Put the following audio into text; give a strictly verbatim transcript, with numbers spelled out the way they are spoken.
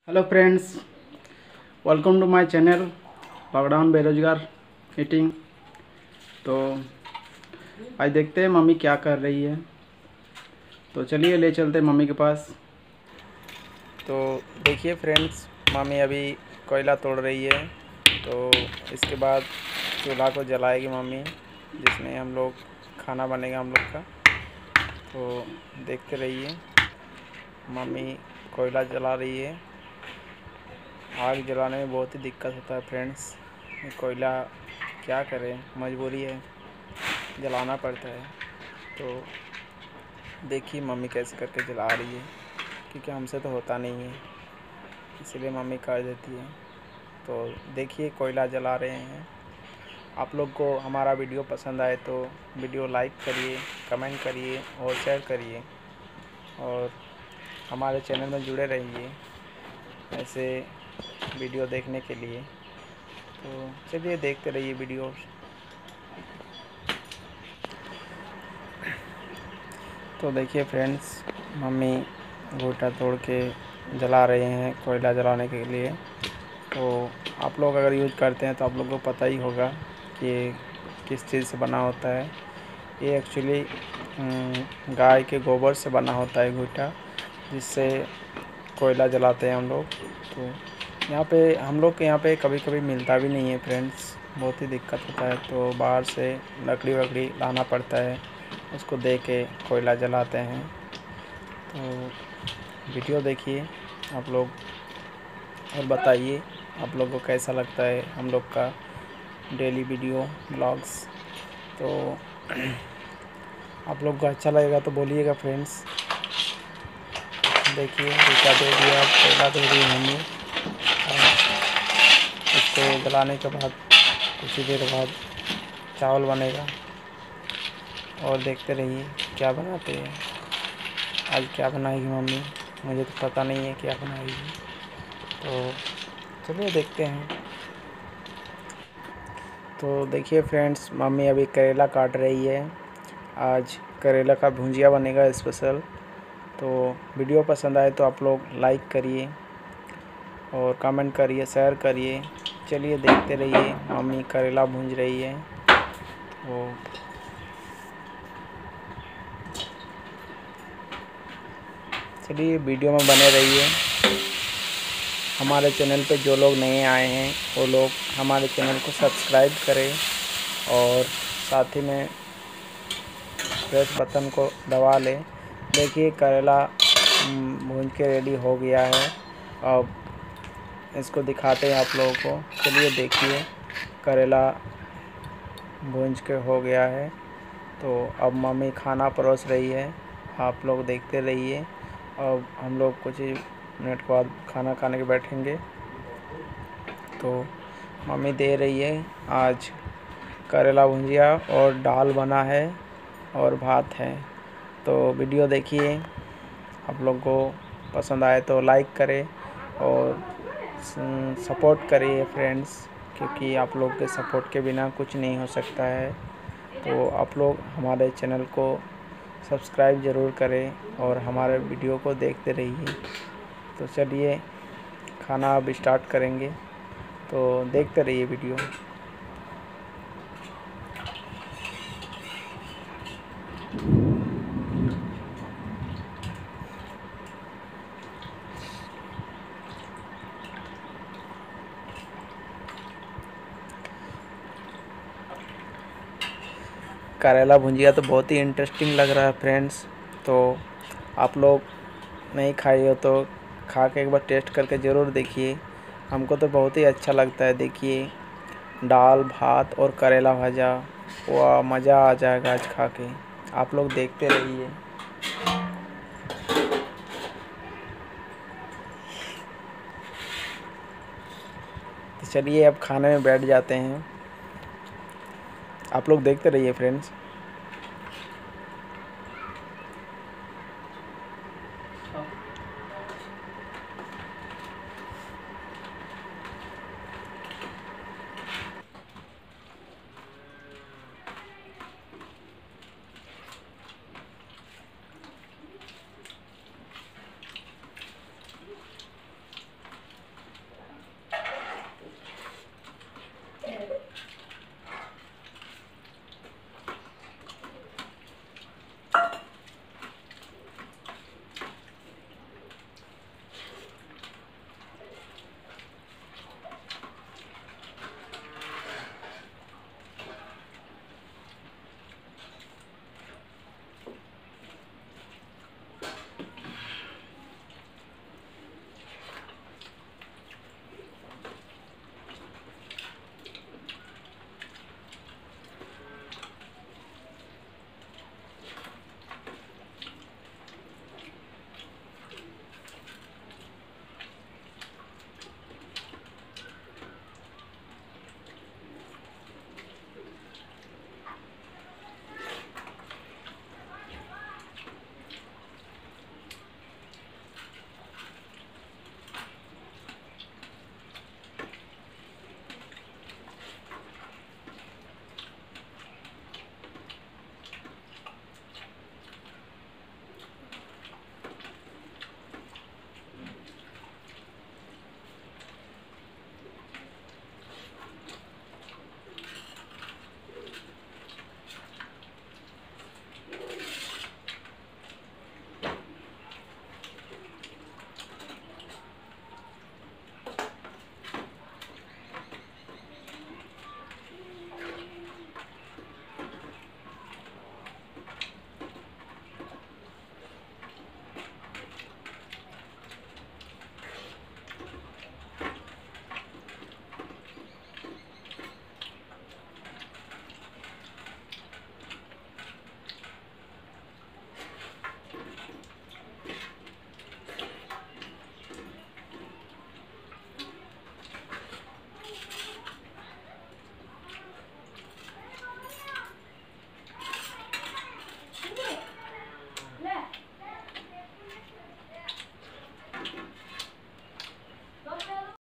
Hello friends, welcome to my channel lockdown बेरोजगार eating. तो आज देखते हैं मम्मी क्या कर रही है। तो चलिए ले चलते हैं मम्मी के पास। तो देखिए फ्रेंड्स, मम्मी अभी कोयला तोड़ रही है। तो इसके बाद चूल्हा को जलाएगी मम्मी, जिसमें हम लोग खाना बनेगा हम लोग का। तो देखते रहिए, मम्मी कोयला जला रही है। आग जलाने में बहुत ही दिक्कत होता है फ्रेंड्स। कोयला क्या करें, मजबूरी है, जलाना पड़ता है। तो देखिए मम्मी कैसे करके जला रही है, क्योंकि हमसे तो होता नहीं है, इसलिए मम्मी कर देती है। तो देखिए कोयला जला रहे हैं। आप लोग को हमारा वीडियो पसंद आए तो वीडियो लाइक करिए, कमेंट करिए और शेयर करिए, और हमारे चैनल में जुड़े रहिए ऐसे वीडियो देखने के लिए। तो चलिए देखते रहिए वीडियो। तो देखिए फ्रेंड्स, मम्मी घूटा तोड़ के जला रहे हैं कोयला जलाने के लिए। तो आप लोग अगर यूज़ करते हैं तो आप लोगों को पता ही होगा कि किस चीज़ से बना होता है। ये एक्चुअली गाय के गोबर से बना होता है घूटा, जिससे कोयला जलाते हैं हम लोग। तो यहाँ पे हम लोग के यहाँ पे कभी कभी मिलता भी नहीं है फ्रेंड्स, बहुत ही दिक्कत होता है। तो बाहर से लकड़ी वकड़ी लाना पड़ता है, उसको दे के कोयला जलाते हैं। तो वीडियो देखिए आप लोग और बताइए आप लोग को कैसा लगता है हम लोग का डेली वीडियो ब्लॉग्स। तो आप लोग को अच्छा लगेगा तो बोलिएगा फ्रेंड्स। देखिए टीका दे दिया, कोयला दे दी हमने। इसको जलाने के बाद कुछ ही देर बाद चावल बनेगा, और देखते रहिए क्या बनाते हैं। आज क्या बनाएगी मम्मी, मुझे तो पता नहीं है क्या बनाएगी। तो चलिए देखते हैं। तो देखिए फ्रेंड्स, मम्मी अभी करेला काट रही है। आज करेला का भुंजिया बनेगा स्पेशल। तो वीडियो पसंद आए तो आप लोग लाइक करिए और कमेंट करिए, शेयर करिए। चलिए देखते रहिए, मम्मी करेला भूंज रही है। तो चलिए वीडियो में बने रहिए। हमारे चैनल पे जो लोग नए आए हैं वो लोग हमारे चैनल को सब्सक्राइब करें, और साथ ही में प्रेस बटन को दबा लें। देखिए करेला भूंज के रेडी हो गया है। अब इसको दिखाते हैं आप लोगों को। चलिए देखिए, करेला भूंज के हो गया है। तो अब मम्मी खाना परोस रही है, आप लोग देखते रहिए। अब हम लोग कुछ ही मिनट के बाद खाना खाने के बैठेंगे। तो मम्मी दे रही है आज करेला भुंजिया, और दाल बना है और भात है। तो वीडियो देखिए, आप लोग को पसंद आए तो लाइक करें और सपोर्ट करिए फ्रेंड्स, क्योंकि आप लोग के सपोर्ट के बिना कुछ नहीं हो सकता है। तो आप लोग हमारे चैनल को सब्सक्राइब ज़रूर करें और हमारे वीडियो को देखते रहिए। तो चलिए खाना अब स्टार्ट करेंगे, तो देखते रहिए वीडियो। करेला भुंजिया तो बहुत ही इंटरेस्टिंग लग रहा है फ्रेंड्स। तो आप लोग नहीं खाए हो तो खा के एक बार टेस्ट करके ज़रूर देखिए। हमको तो बहुत ही अच्छा लगता है। देखिए दाल भात और करेला भाजा, वाह मज़ा आ जाएगा आज खा के। आप लोग देखते रहिए। तो चलिए अब खाने में बैठ जाते हैं। आप लोग देखते रहिए फ्रेंड्स।